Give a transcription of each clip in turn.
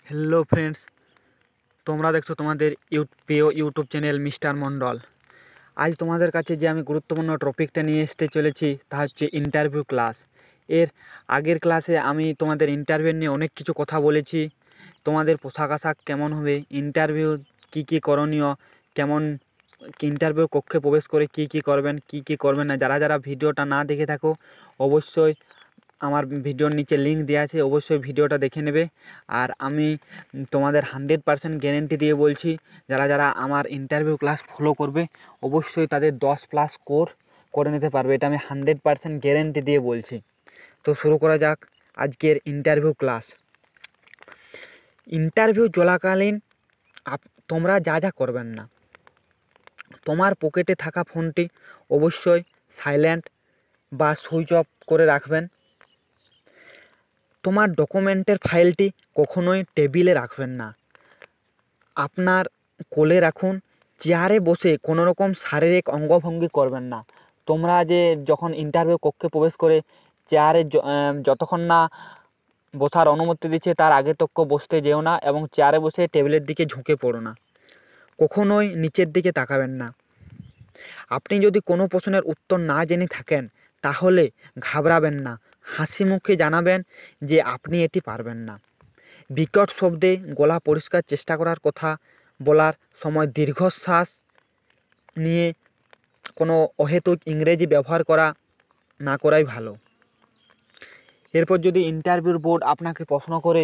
Hello friends, তোমরা দেখছো তোমাদের প্রিয় ইউটিউব চ্যানেল মিস্টার মণ্ডল। আজ তোমাদের কাছে যে আমি গুরুত্বপূর্ণ টপিকটা নিয়ে আসতে চলেছি তা হচ্ছে ইন্টারভিউ ক্লাস। এর আগের ক্লাসে আমি তোমাদের ইন্টারভিউ নিয়ে অনেক কিছু কথা বলেছি। তোমাদের পোশাক আশাক কেমন হবে, ইন্টারভিউ কী করণীয়, কেমন ইন্টারভিউ কক্ষে প্রবেশ করে কী করবেন কী করবেন না। যারা যারা ভিডিওটা না দেখে থাকো অবশ্যই আমার ভিডিওর নিচে লিঙ্ক দেওয়া আছে, অবশ্যই ভিডিওটা দেখে নেবে। আর আমি তোমাদের 100% গ্যারেন্টি দিয়ে বলছি, যারা যারা আমার ইন্টারভিউ ক্লাস ফলো করবে অবশ্যই তাদের 10+ স্কোর করে নিতে পারবে। এটা আমি 100% গ্যারেন্টি দিয়ে বলছি। তো শুরু করা যাক আজকের ইন্টারভিউ ক্লাস। ইন্টারভিউ চলাকালীন তোমরা যা করবেন না, তোমার পকেটে থাকা ফোনটি অবশ্যই সাইলেন্ট বা সুইচ অফ করে রাখবেন। তোমার ডকুমেন্টের ফাইলটি কখনোই টেবিলে রাখবেন না, আপনার কোলে রাখুন। চেয়ারে বসে কোনো রকম শারীরিক অঙ্গভঙ্গি করবেন না। তোমরা যে যখন ইন্টারভিউ কক্ষে প্রবেশ করে চেয়ারে যতক্ষণ না বসার অনুমতি দিচ্ছে তার আগে তক্ক বসতে যেও না, এবং চেয়ারে বসে টেবিলের দিকে ঝুঁকে পড়ো না। কখনোই নিচের দিকে তাকাবেন না। আপনি যদি কোনো প্রশ্নের উত্তর না জেনে থাকেন তাহলে ঘাবড়াবেন না, হাসি মুখে জানাবেন যে আপনি এটি পারবেন না। বিকট শব্দে গলা পরিষ্কার চেষ্টা করার কথা বলার সময় দীর্ঘশ্বাস নিয়ে কোনো অহেতুক ইংরেজি ব্যবহার না করাই ভালো। এরপর যদি ইন্টারভিউর বোর্ড আপনাকে প্রশ্ন করে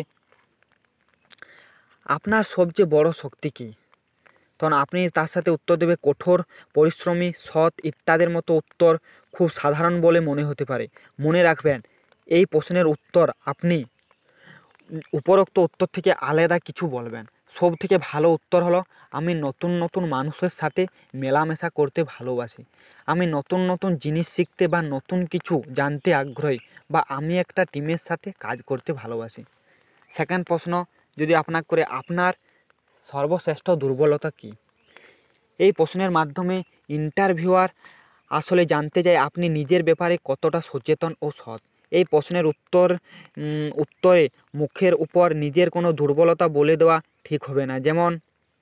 আপনার সবচেয়ে বড় শক্তি কী, তখন আপনি তার সাথে উত্তর দেবে কঠোর পরিশ্রমী, সৎ ইত্যাদির মতো উত্তর খুব সাধারণ বলে মনে হতে পারে। মনে রাখবেন, এই প্রশ্নের উত্তর আপনি উপরোক্ত উত্তর থেকে আলাদা কিছু বলবেন। সব থেকে ভালো উত্তর হলো আমি নতুন মানুষের সাথে মেলামেশা করতে ভালোবাসি, আমি নতুন জিনিস শিখতে বা নতুন কিছু জানতে আগ্রহী, বা আমি একটা টিমের সাথে কাজ করতে ভালোবাসি। সেকেন্ড প্রশ্ন যদি আপনাকে করে আপনার সর্বশ্রেষ্ঠ দুর্বলতা কী, এই প্রশ্নের মাধ্যমে ইন্টারভিউয়ার আসলে জানতে চায় আপনি নিজের ব্যাপারে কতটা সচেতন ও সৎ। এই প্রশ্নের উত্তরে মুখের উপর নিজের কোনো দুর্বলতা বলে দেওয়া ঠিক হবে না। যেমন,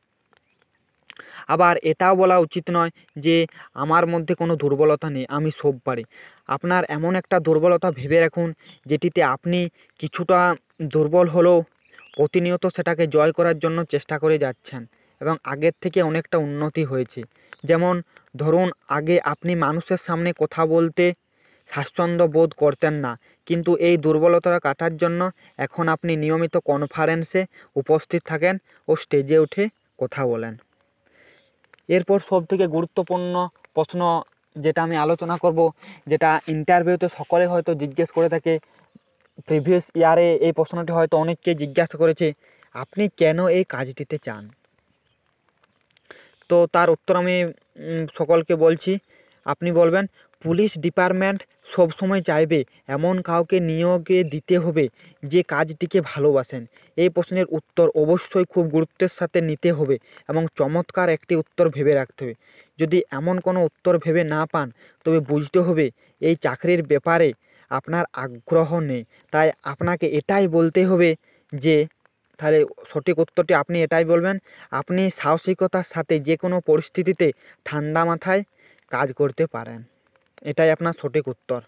আবার এটাও বলা উচিত নয় যে আমার মধ্যে কোনো দুর্বলতা নেই, আমি সব পারি। আপনার এমন একটা দুর্বলতা ভেবে রাখুন যেটিতে আপনি কিছুটা দুর্বল হলেও প্রতিনিয়ত সেটাকে জয় করার জন্য চেষ্টা করে যাচ্ছেন এবং আগের থেকে অনেকটা উন্নতি হয়েছে। যেমন ধরুন, আগে আপনি মানুষের সামনে কথা বলতে স্বাচ্ছন্দ্য বোধ করতেন না, কিন্তু এই দুর্বলতা কাটার জন্য এখন আপনি নিয়মিত কনফারেন্সে উপস্থিত থাকেন ও স্টেজে উঠে কথা বলেন। এরপর সবথেকে গুরুত্বপূর্ণ প্রশ্ন যেটা আমি আলোচনা করব, যেটা ইন্টারভিউতে সকলে হয়তো জিজ্ঞেস করে থাকে, প্রিভিয়াস ইয়ারে এই প্রশ্নটি হয়তো অনেককে জিজ্ঞাসা করেছে, আপনি কেন এই কাজটিতে চান? তো তার উত্তর আমি সকলকে বলছি। আপনি বলবেন, পুলিশ ডিপার্টমেন্ট সবসময় চাইবে এমন কাউকে নিয়োগে দিতে হবে যে কাজটিকে ভালোবাসেন। এই প্রশ্নের উত্তর অবশ্যই খুব গুরুত্বের সাথে নিতে হবে এবং চমৎকার একটি উত্তর ভেবে রাখতে হবে। যদি এমন কোনো উত্তর ভেবে না পান তবে বুঝতে হবে এই চাকরির ব্যাপারে আপনার আগ্রহ নেই। তাই আপনাকে এটাই বলতে হবে যে, তাহলে সঠিক উত্তরটি আপনি এটাই বলবেন, আপনি সাহসিকতার সাথে যে কোনো পরিস্থিতিতে ঠান্ডা মাথায় কাজ করতে পারেন। এটাই আপনার সঠিক উত্তর।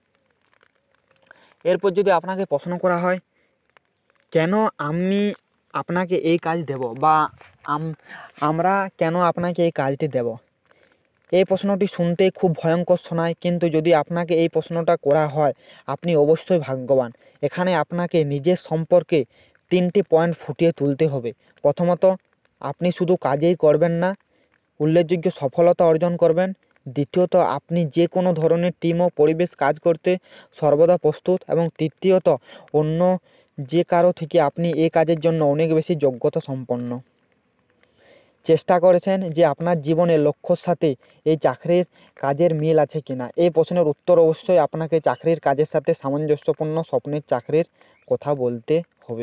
এরপর যদি আপনাকে প্রশ্ন করা হয়, কেন আমি আপনাকে এই কাজ দেব, বা আমরা কেন আপনাকে এই কাজটি দেব? এই প্রশ্নটি শুনতে খুব ভয়ঙ্কর শোনায়, কিন্তু যদি আপনাকে এই প্রশ্নটা করা হয় আপনি অবশ্যই ভাগ্যবান। এখানে আপনাকে নিজের সম্পর্কে 3টি পয়েন্ট ফুটিয়ে তুলতে হবে। প্রথমত, আপনি শুধু কাজেই করবেন না, উল্লেখযোগ্য সফলতা অর্জন করবেন। দ্বিতীয়ত, আপনি যে কোনো ধরনের টিম ও পরিবেশ কাজ করতে সর্বদা প্রস্তুত। এবং তৃতীয়ত, অন্য যে কারো থেকে আপনি এই কাজের জন্য অনেক বেশি যোগ্যতা সম্পন্ন। চেষ্টা করেছেন যে আপনার জীবনের লক্ষ্যর সাথে এই চাকরির কাজের মিল আছে কিনা। এই প্রশ্নের উত্তর অবশ্যই আপনাকে চাকরির কাজের সাথে সামঞ্জস্যপূর্ণ স্বপ্নের চাকরির কথা বলতে হবে।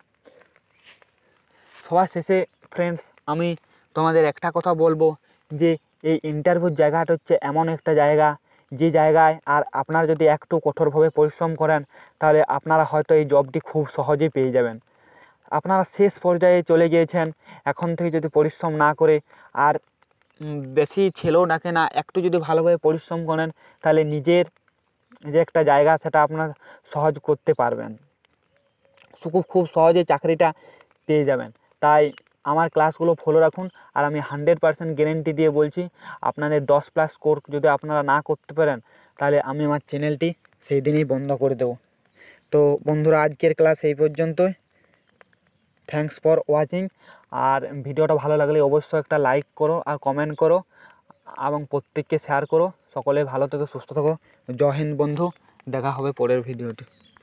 সবার শেষে ফ্রেন্ডস, আমি তোমাদের একটা কথা বলবো যে এই ইন্টারভিউর জায়গাটা হচ্ছে এমন একটা জায়গা, যে জায়গায় আর আপনারা যদি একটু কঠোরভাবে পরিশ্রম করেন তাহলে আপনারা হয়তো এই জবটি খুব সহজেই পেয়ে যাবেন। আপনারা শেষ পর্যায়ে চলে গিয়েছেন, এখন থেকে যদি পরিশ্রম না করে আর বেশি ছেলেও ডাকে না, একটু যদি ভালোভাবে পরিশ্রম করেন তাহলে নিজের যে একটা জায়গা সেটা আপনার সহজ করতে পারবেন, খুব সহজে চাকরিটা পেয়ে যাবেন। তাই আমার ক্লাসগুলো ফলো রাখুন, আর আমি 100% গ্যারেন্টি দিয়ে বলছি, আপনাদের 10+ স্কোর যদি আপনারা না করতে পারেন তাহলে আমি আমার চ্যানেলটি সেই দিনই বন্ধ করে দেবো। তো বন্ধুরা, আজকের ক্লাস এই পর্যন্তই। Thanks for watching. আর ভিডিওটা ভালো লাগলে অবশ্যই একটা লাইক করো আর কমেন্ট করো এবং প্রত্যেককে শেয়ার করো। সকলে ভালো থেকো, সুস্থ থাকো। জয় হিন্দ বন্ধু, দেখা হবে পরের ভিডিওতে।